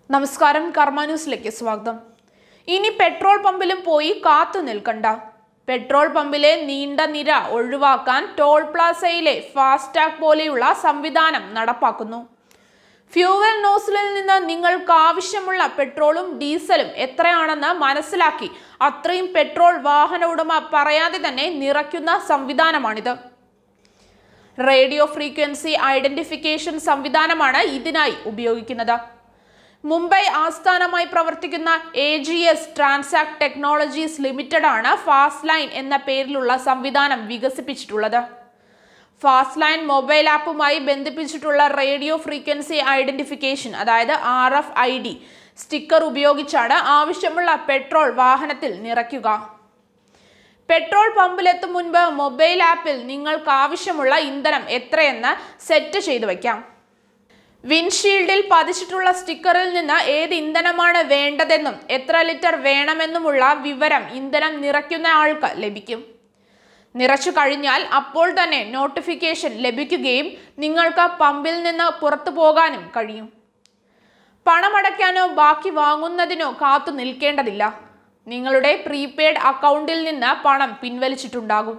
നമസ്കാരം കർമ്മ ന്യൂസിലേക്ക് സ്വാഗതം. ഇനി പെട്രോൾ പമ്പിലും പോയി കാത്തു നിൽക്കണ്ട. പെട്രോൾ പമ്പിലെ നീണ്ട നിര ഒഴിവാക്കാൻ ടോൾ പ്ലാസയിലെ ഫാസ്ടാഗ് പോലെയുള്ള സംവിധാനം നടപ്പാക്കുന്നു. ഫ്യൂവൽ നോസിലിൽ നിന്ന് നിങ്ങൾക്ക് ആവശ്യമുള്ള പെട്രോളും ഡീസലും എത്രയാണെന്ന് മനസ്സിലാക്കി അത്രയും പെട്രോൾ വാഹന ഉടമ പറയാതെ തന്നെ നിറയ്ക്കുന്ന സംവിധാനമാണിത്. റേഡിയോ ഫ്രീക്വൻസി ഐഡന്റിഫിക്കേഷൻ സംവിധാനമാണ് ഇതിനായി ഉപയോഗിക്കുന്നത്. മുംബൈ ആസ്ഥാനമായി പ്രവർത്തിക്കുന്ന AGS ട്രാൻസാക്ട് ടെക്നോളജീസ് ലിമിറ്റഡ് ആണ് ഫാസ്റ്റ് ലൈൻ എന്ന പേരിലുള്ള സംവിധാനം വികസിപ്പിച്ചിട്ടുള്ളത്. ഫാസ്റ്റ് ലൈൻ മൊബൈൽ ആപ്പുമായി ബന്ധിപ്പിച്ചിട്ടുള്ള റേഡിയോ ഫ്രീക്വൻസി ഐഡന്റിഫിക്കേഷൻ അതായത് RFID സ്റ്റിക്കർ ഉപയോഗിച്ചാണ് ആവശ്യമുള്ള പെട്രോൾ വാഹനത്തിൽ നിറയ്ക്കുക. പെട്രോൾ പമ്പിലെത്തും മുൻപ് മൊബൈൽ ആപ്പിൽ നിങ്ങൾക്ക് ആവശ്യമുള്ള ഇന്ധനം എത്രയെന്ന് സെറ്റ് ചെയ്തു വയ്ക്കാം. വിൻഷീൽഡിൽ പതിച്ചിട്ടുള്ള സ്റ്റിക്കറിൽ നിന്ന് ഏത് ഇന്ധനമാണ് വേണ്ടതെന്നും എത്ര ലിറ്റർ വേണമെന്നുമുള്ള വിവരം ഇന്ധനം നിറയ്ക്കുന്ന ആൾക്ക് ലഭിക്കും. നിറച്ചു കഴിഞ്ഞാൽ അപ്പോൾ തന്നെ നോട്ടിഫിക്കേഷൻ ലഭിക്കുകയും നിങ്ങൾക്ക് പമ്പിൽ നിന്ന് പുറത്തു പോകാനും കഴിയും. പണമടയ്ക്കാനോ ബാക്കി വാങ്ങുന്നതിനോ കാത്തു നിൽക്കേണ്ടതില്ല. നിങ്ങളുടെ പ്രീപെയ്ഡ് അക്കൗണ്ടിൽ നിന്ന് പണം പിൻവലിച്ചിട്ടുണ്ടാകും.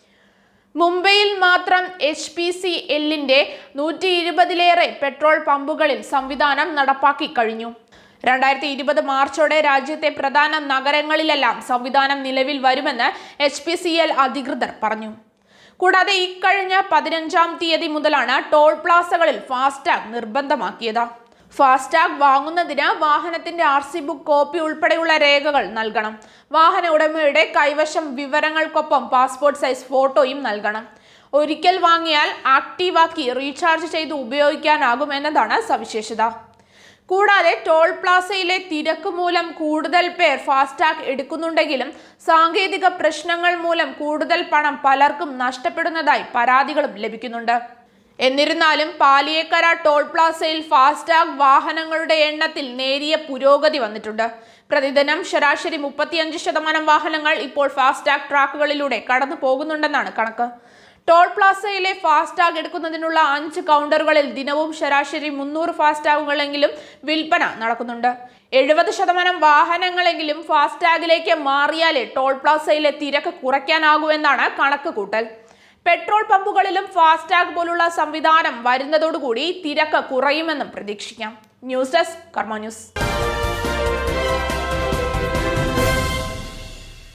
മുംബൈയിൽ മാത്രം HPCLന്റെ 120-ലേറെ പെട്രോൾ പമ്പുകളിൽ സംവിധാനം നടപ്പാക്കി കഴിഞ്ഞു. 2020 മാർച്ചോടെ രാജ്യത്തെ പ്രധാന നഗരങ്ങളിലെല്ലാം സംവിധാനം നിലവിൽ വരുമെന്ന് HPCL അധികൃതർ പറഞ്ഞു. കൂടാതെ ഇക്കഴിഞ്ഞ 15-ാം തീയതി മുതലാണ് ടോൾ പ്ലാസകളിൽ ഫാസ്ടാഗ് നിർബന്ധമാക്കിയത്. ഫാസ്ടാഗ് വാങ്ങുന്നതിന് വാഹനത്തിന്റെ RC ബുക്ക് കോപ്പി ഉൾപ്പെടെയുള്ള രേഖകൾ നൽകണം. വാഹന ഉടമയുടെ കൈവശം വിവരങ്ങൾക്കൊപ്പം പാസ്പോർട്ട് സൈസ് ഫോട്ടോയും നൽകണം. ഒരിക്കൽ വാങ്ങിയാൽ ആക്റ്റീവാക്കി റീചാർജ് ചെയ്ത് ഉപയോഗിക്കാനാകും എന്നതാണ് സവിശേഷത. കൂടാതെ ടോൾ പ്ലാസയിലെ തിരക്ക് മൂലം കൂടുതൽ പേർ ഫാസ്ടാഗ് എടുക്കുന്നുണ്ടെങ്കിലും സാങ്കേതിക പ്രശ്നങ്ങൾ മൂലം കൂടുതൽ പണം പലർക്കും നഷ്ടപ്പെടുന്നതായി പരാതികളും ലഭിക്കുന്നുണ്ട്. എന്നിരുന്നാലും പാലിയേക്കര ടോൾ പ്ലാസയിൽ ഫാസ്ടാഗ് വാഹനങ്ങളുടെ എണ്ണത്തിൽ നേരിയ പുരോഗതി വന്നിട്ടുണ്ട്. പ്രതിദിനം ശരാശരി 35% വാഹനങ്ങൾ ഇപ്പോൾ ഫാസ്ടാഗ് ട്രാക്കുകളിലൂടെ കടന്നു പോകുന്നുണ്ടെന്നാണ് കണക്ക്. ടോൾ പ്ലാസയിലെ ഫാസ്ടാഗ് എടുക്കുന്നതിനുള്ള 5 കൗണ്ടറുകളിൽ ദിനവും ശരാശരി 300 ഫാസ്ടാഗുകളെങ്കിലും വിൽപ്പന നടക്കുന്നുണ്ട്. 70% വാഹനങ്ങളെങ്കിലും ഫാസ്ടാഗിലേക്ക് മാറിയാലേ ടോൾ പ്ലാസയിലെ തിരക്ക് കുറയ്ക്കാനാകൂ എന്നാണ് കണക്ക് കൂട്ടൽ. പെട്രോൾ പമ്പുകളിലും ഫാസ്ടാഗ് പോലുള്ള സംവിധാനം വരുന്നതോടുകൂടി തിരക്ക് കുറയുമെന്നും പ്രതീക്ഷിക്കാം. News desk Karma news.